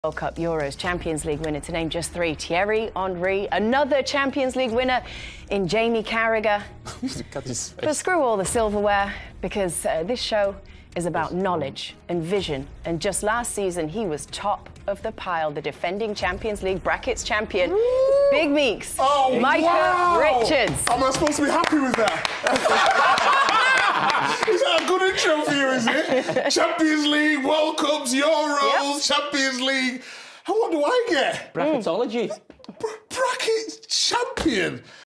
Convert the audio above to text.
World Cup, Euros, Champions League winner, to name just three. Thierry Henry, another Champions League winner in Jamie Carragher. But screw all the silverware, because this show is about knowledge and vision. And just last season, he was top of the pile, the defending Champions League brackets champion, Big Meeks, Micah Richards. Am I supposed to be happy with that? Is that a good intro for you, is it? Champions League, World Cups, Euros, Champions League. And what do I get? Bracketology. Bracket champion.